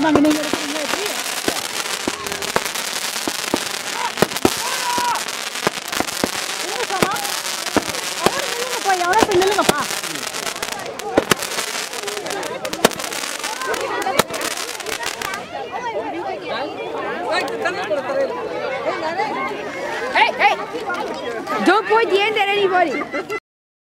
நாங்கள் நீங்கள் எடுக்கிறீங்க எப்படி எவ்வளோ நில்லுங்கப்பா Don't point the end at anybody.